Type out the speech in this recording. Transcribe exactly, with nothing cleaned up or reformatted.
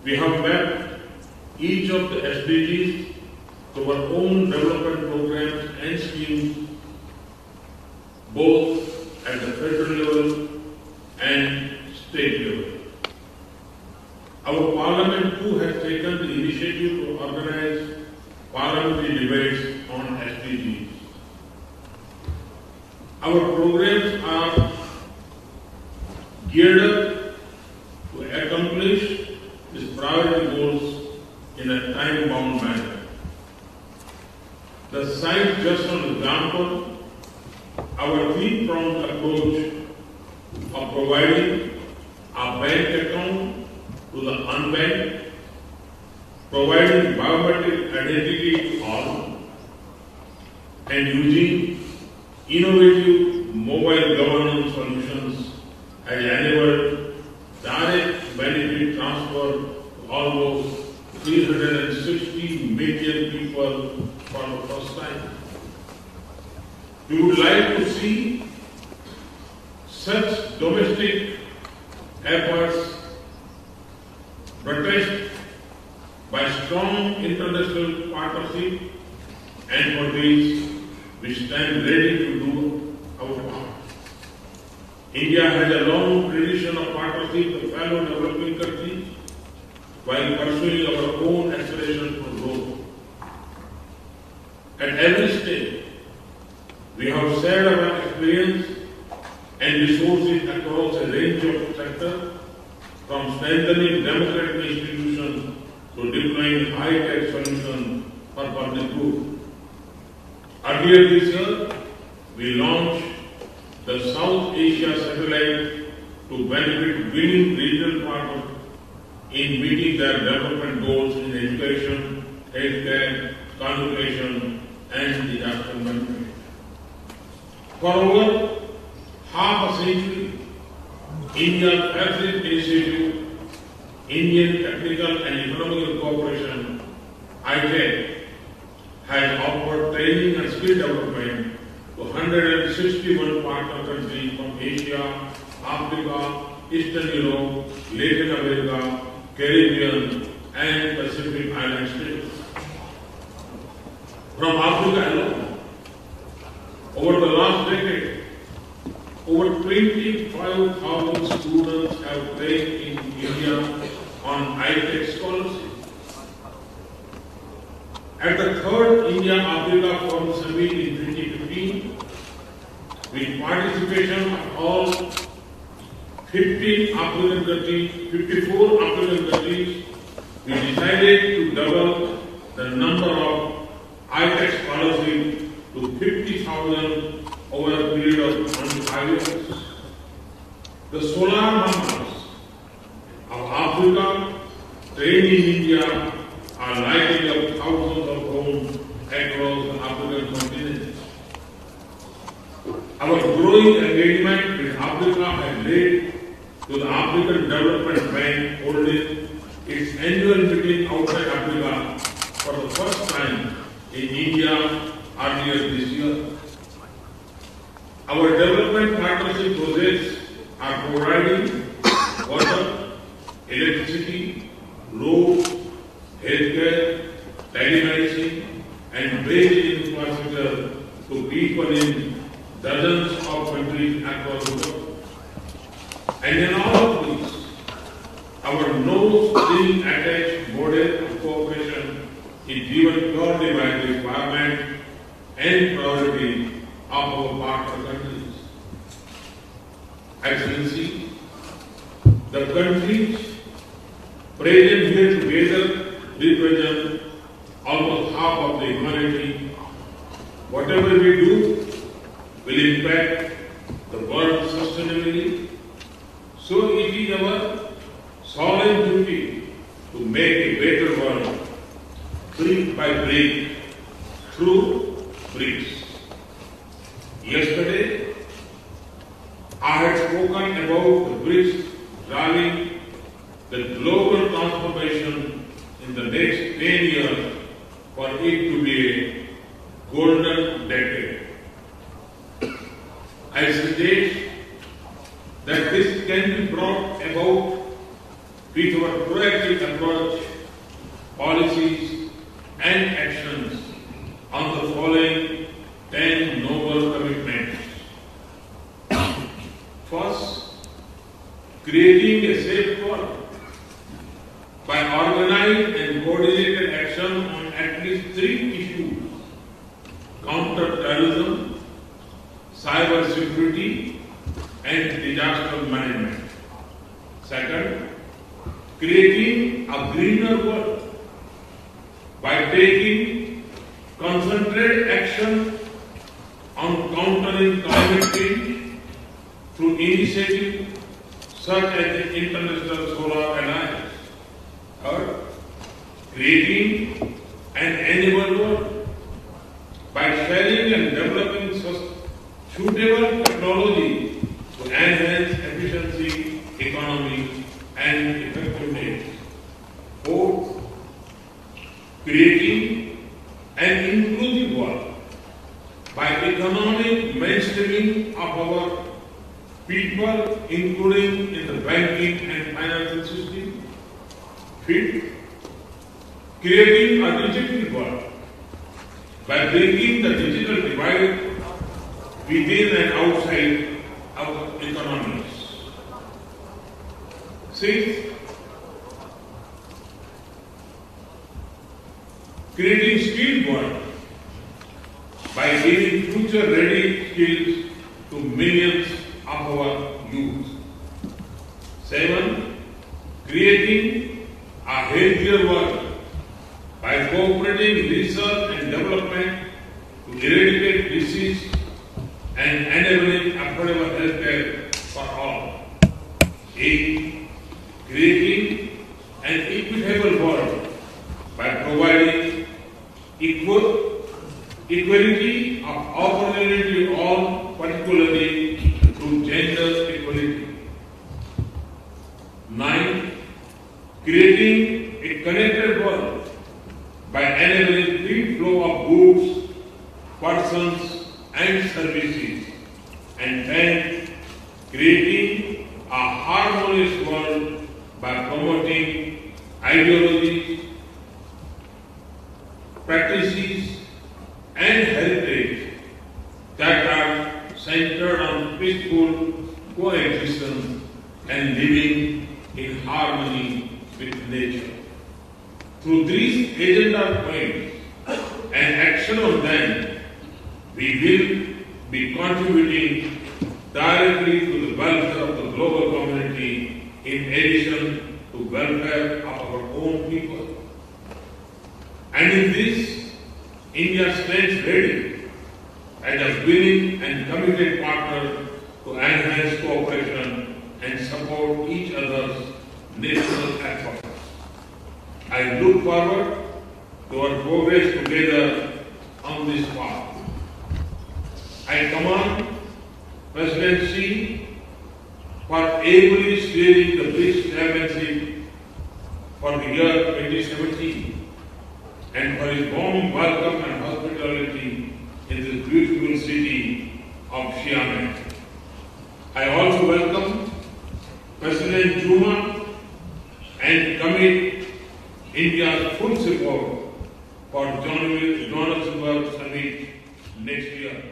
We have mapped each of the S D Gs to our own development programs and schemes, both at the federal level and state level. Our Parliament too has taken the initiative to organize parliamentary debates on S D Gs. Our programs are geared up to accomplish these priority goals in a time-bound manner. The site just an example, our three-pronged approach of providing a bank account to the unbanked, providing biometric identity to all, and using innovative mobile governance solutions has enabled direct benefit transfer to almost three hundred sixty million people for the first time. We would like to see such domestic efforts buttressed by strong international partnership, and for this we stand ready to do our part. India has a long tradition of partnership with fellow developing countries while pursuing our own aspirations for growth. At every stage, we have shared our experience and resources across a range of sectors, from strengthening democratic institutions to deploying high-tech solutions for public good. Earlier this year, we launched the South Asia Satellite to benefit winning regional partners in meeting their development goals in education, healthcare, communication, and disaster management. For over half a century, India's flagship initiative, Indian Technical and Economic Cooperation, I TEC, has offered training and skill development to one hundred sixty-one partner countries from Asia, Africa, Eastern Europe, Latin America, Caribbean, and Pacific Island states. From Africa alone, over the last decade, over twenty-five thousand students have trained in India on I TEC scholarships. At the third India-Africa Forum Summit in twenty fifteen, with participation of all fifteen African countries, fifty-four African countries, we decided to double the number of I TEC scholarships to fifty thousand over a period of twenty-five years. The solar mamas of Africa trained in India are lighting up thousands of homes across the African continent. Our growing engagement with Africa has led to the African Development Bank holding its annual meeting outside Africa for the first time in India earlier this year. Our development partnership projects are providing water, electricity, roads, healthcare, telemedicine, and basic infrastructure to people in dozens of countries across the world. And in all of this, our no-string attached model of cooperation is driven purely by the requirement and priority of our partner countries. Excellency, the countries present here together represent almost half of the humanity. Whatever we do will impact the world sustainably. So it is our solemn duty to make a better world, brick by brick, through BRICS. Yesterday, I had spoken about the BRICS driving the global transformation in the next ten years for it to be a golden decade. I suggest that this can be brought about with our proactive approach, policies and actions on the following ten noble commitments. First, creating a safe world by organized and coordinated action on at least three issues: counter-terrorism, cyber-security, and disaster management. Second, creating a greener world by taking concentrated action on countering climate change through initiatives such as the International Solar Alliance. Third, creating an enable world by sharing and developing suitable technology to enhance efficiency, economy, and effectiveness. Fourth, creating an inclusive world by economic mainstreaming of our people, including in the banking and financial system. Fifth, creating a digital world by bringing the digital divide within and outside our economies. Sixth, creating skilled world by giving future-ready skills to millions of our youth. Seven, creating a healthier world by cooperating research and development to eradicate disease and enabling affordable healthcare for all. Eight, creating an equitable world by providing equal, equality of opportunity to all, particularly through gender equality. Nine, creating a connected world by enabling free flow of goods, persons, and services. And ten, creating a harmonious world by promoting ideologies, practices, and heritage that are centered on peaceful coexistence and living in harmony with nature. Through these agenda points and action on them, we will be contributing directly to the welfare of the global community in addition to welfare of our own people. And in this, India stands ready as a willing and committed partner to enhance cooperation and support each other's national efforts. I look forward to our progress together on this path. I commend President Xi for ably steering the BRICS chairmanship for the year twenty seventeen and for his warm welcome and hospitality in this beautiful city of Xiamen. I also welcome President Zuma and commit India's full support for Johannesburg Summit next year.